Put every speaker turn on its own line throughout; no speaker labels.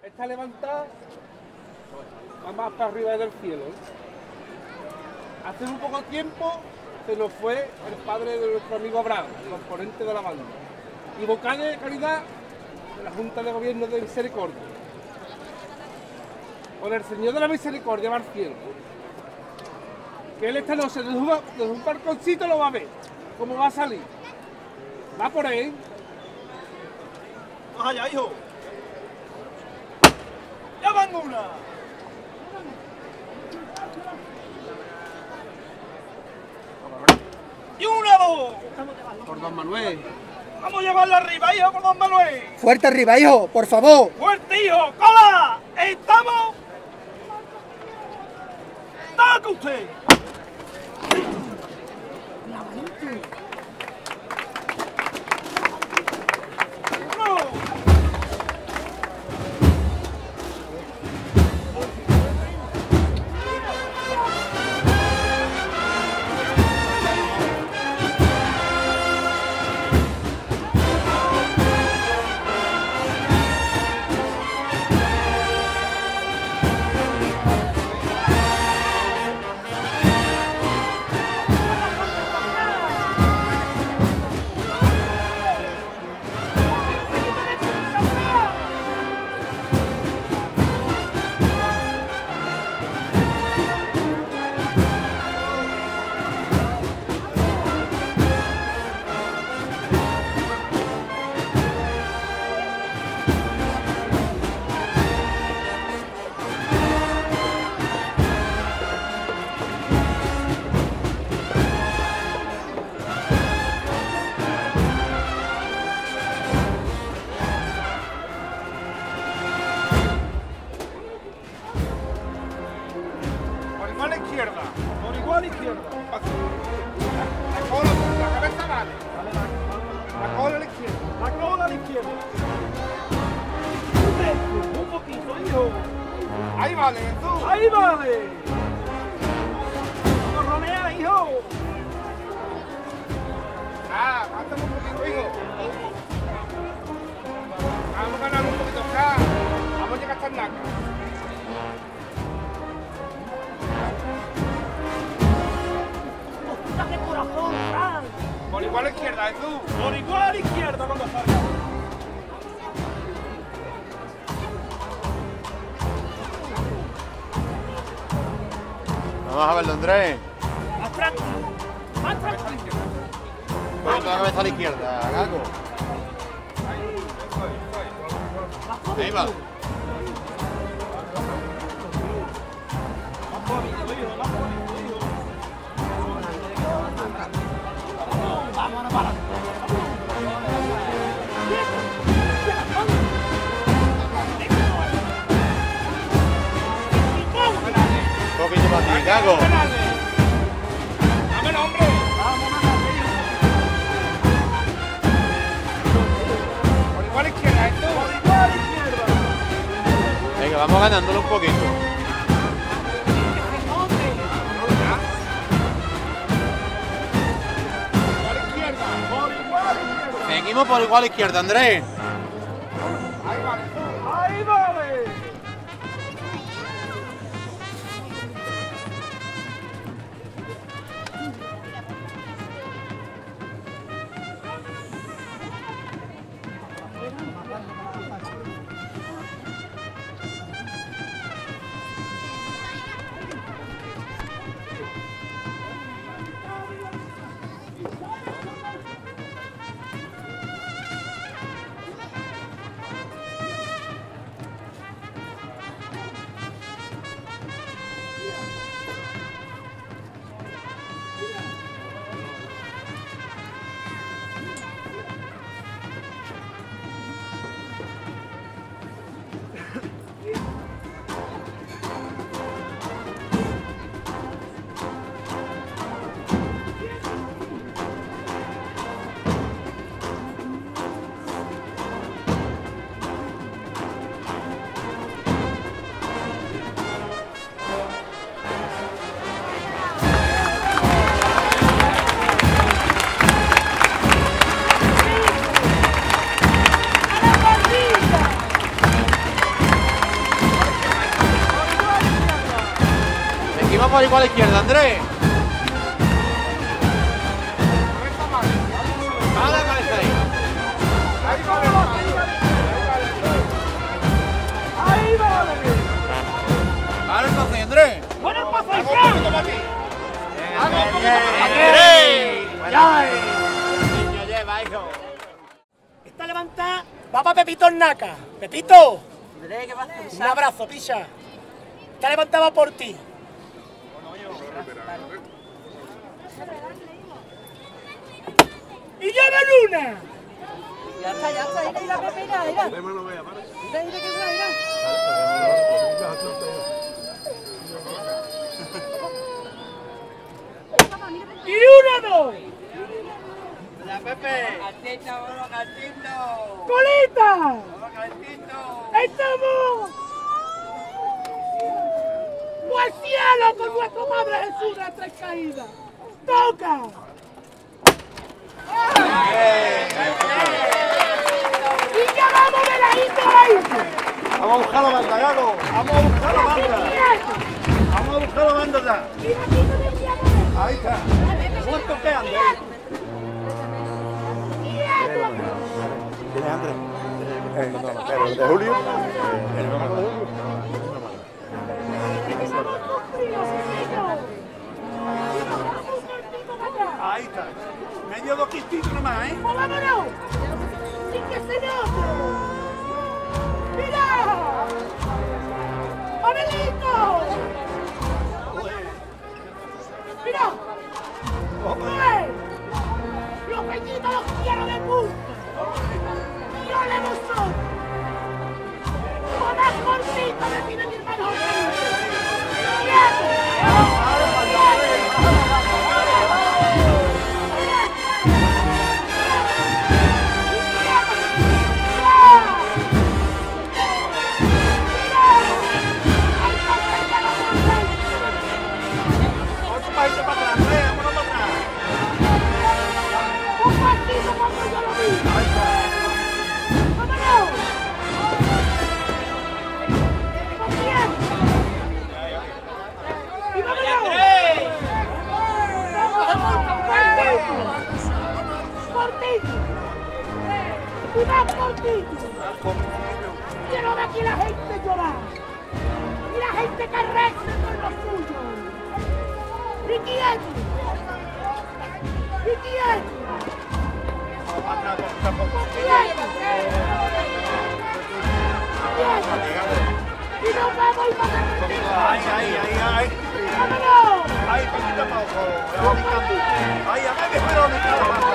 Está levantada, va más para arriba del cielo. Hace un poco tiempo se nos fue el padre de nuestro amigo Abraham, componente de la banda, y vocal de calidad de la Junta de Gobierno de Misericordia. Con el Señor de la Misericordia va al cielo. Que él esta noche desde un balconcito lo va a ver, cómo va a salir. Va por ahí.
¡Vamos allá, hijo! ¡Ya van una! ¡Y una, dos!
Por Don Manuel.
¡Vamos a llevarla arriba, hijo, con Don Manuel!
¡Fuerte arriba, hijo! ¡Por favor!
¡Fuerte, hijo! ¡Cola! ¡Estamos! ¡Toca usted! Por igual izquierda.
La cola, la cabeza vale. La cola a la izquierda.
La cola a la izquierda. Un poquito, hijo.
Ahí vale, Jesús.
¡Ahí vale! ¡Vamos a ronear, hijo!
Aguántame un poquito, hijo. Vamos a ganar un poquito acá. Vamos a llegar hasta el naco.
¡Qué corazón, Fran!
Por igual a la izquierda, Jesús.
Por igual izquierda cuando salga.
Vamos a verlo, Andrés.
¡Más tranquilo! ¡Más tranquilo!
Pon la cabeza a la izquierda, Gago. Ahí va.
¡Vámonos para!
Un poquito más aquí, Gago.
¡Dámelo, hombre! Por igual a la izquierda, Jesús.
¡Por igual izquierda!
Venga, vamos ganándolo un poquito. Seguimos por igual izquierda, Andrés.
Ahí vale.
¡Ahí vale!
Seguimos por igual a la izquierda, Andrés. Vale, parece ahí.
Ahí vale.
Vale, entonces, Andrés.
Bueno, el paso ya.
Niño, lleva, hijo.
Esta levantada va para Pepito Naca. Pepito,
Andrés, ¿qué pasa?
un abrazo, picha. Esta levantada va por ti. ¡Y llevan una!
Ya está, mira, Pepe, mira. Mira, que mira.
¡Y una, dos!
Ya, Pepe.
Gatito, bueno, gatito.
¡Colita!
Gatito.
¡Estamos! ¡O al cielo con nuestro Padre Jesús de las tres caídas! ¡Toca! ¡Y ya vamos de la isla!
Vamos a buscar la banda, Gago. Vamos a buscar la banda. Vamos a buscar la banda ya. Ahí está. ¿Cuánto quedan?
¿Quién es Andrés? ¿De Julio? El nombre de Julio.
Ahí está. Medio doquistito nomás, ¿eh?
¡Vámonos! ¡Sin que se note! ¡Mira! ¡Abelito! ¡Mira! ¡Eh! ¡Los peñitos los quiero de punta! ¡Yo le vosotros! ¡Lo más cortito me pide mi hermano José!
Vámonos para atrás, Andrés, vámonos para atrás.
¡Un partido como yo lo vi! ¡Vámonos! ¡Con bien! ¡Y vámonos! ¡Cortito! ¡Y más cortito! Quiero ver aquí la gente llorar. Y la gente que reza por lo suyo. ¿Y quién? ¿Y quién? ¡Y nos vamos y vamos a
Ahí.
¡Vámonos!
Ahí, poquito para abajo. Ahí, a ver, Verónica.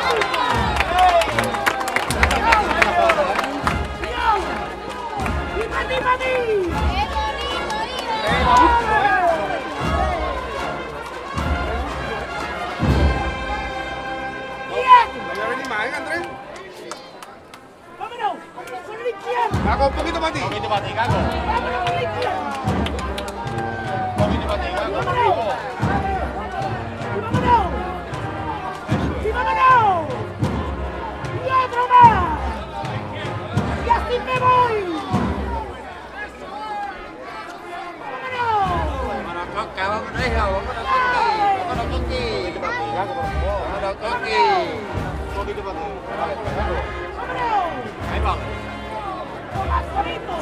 ¡Y mati!
No voy a venir más, ¿eh, Andrés?
¡Vámonos! ¡Con la izquierda!
Hago un poquito para ti.
Un poquito para ti, Gago.
¡Vámonos con la izquierda!
Un poquito para ti, Gago.
¡Vámonos! ¡Y vámonos! ¡Y otro más! ¡Y así me voy! ¡Vámonos!
Coca, vámonos, hija, vámonos, Coqui. Vámonos, Coqui.
Un poquito para ti.
¡Vámonos!
Ahí vamos.
¡Más solito!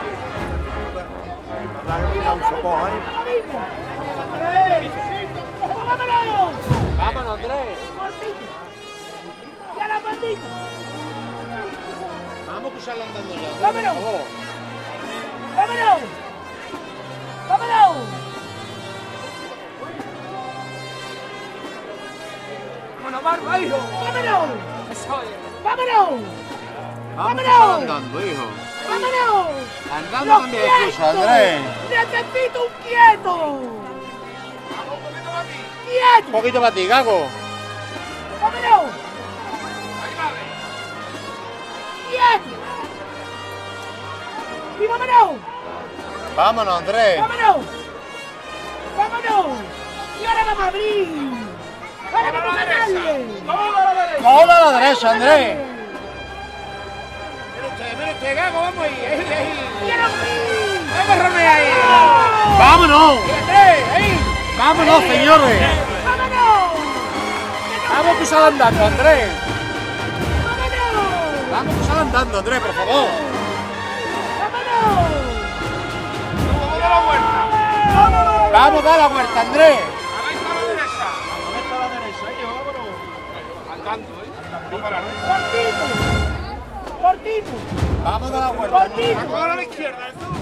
¡Vámonos!
Vámonos, Andrés.
¡Y a la bandita!
Vamos a escucharlo andando ya.
¡Vámonos!
Por favor.
¡Vámonos! ¡Vámonos!
Vámonos, Barba, hijo.
¡Vámonos!
Eso es.
¡Vámonos!
Vamos a
¡Vámonos!
escucharlo andando, hijo.
¡Vámonos!
Andando
¡Lo
también escucha, Andrés.
¡Necesito un quieto!
Un
¡Quieto!
poquito para ti, Gago.
¡Vámonos! ¡Quieto! ¡Y vámonos!
Vámonos, Andrés.
¡Vámonos! ¡Vámonos! ¡Y ahora vamos a abrir! ¡Ahora vamos a ganarle!
Toda la derecha, Andrés.
Mira usted, Gago, vamos ahí.
¡Quiero abrir!
Vamos, Romeo, ahí.
Vámonos.
Andrés, ahí.
¡Vámonos, señores!
¡Vámonos!
¡Vamos a cruzar andando, Andrés!
¡Vámonos!
¡Vamos a cruzar andando, Andrés, por favor!
¡Vámonos!
¡Vamos a dar la vuelta!
¡Vamos a dar la vuelta, Andrés!
¡A la izquierda, a la derecha!
¿Dónde está la derecha? Yo, vámonos.
Andando, No parar,
¡Cortito! ¡Cortito!
¡Vamos a dar la vuelta!
¡Cortito!
Ahora a la izquierda,